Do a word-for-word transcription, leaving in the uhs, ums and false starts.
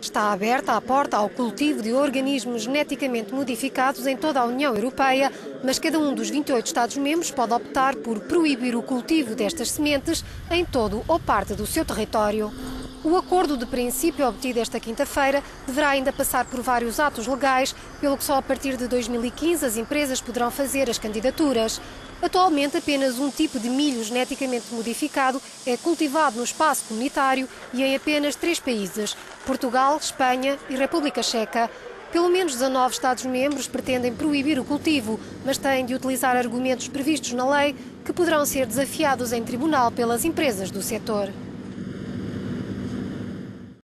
Está aberta a porta ao cultivo de organismos geneticamente modificados em toda a União Europeia, mas cada um dos vinte e oito Estados-membros pode optar por proibir o cultivo destas sementes em todo ou parte do seu território. O acordo de princípio obtido esta quinta-feira deverá ainda passar por vários atos legais, pelo que só a partir de dois mil e quinze as empresas poderão fazer as candidaturas. Atualmente, apenas um tipo de milho geneticamente modificado é cultivado no espaço comunitário e em apenas três países: Portugal, Espanha e República Checa. Pelo menos dezanove Estados-membros pretendem proibir o cultivo, mas têm de utilizar argumentos previstos na lei que poderão ser desafiados em tribunal pelas empresas do setor.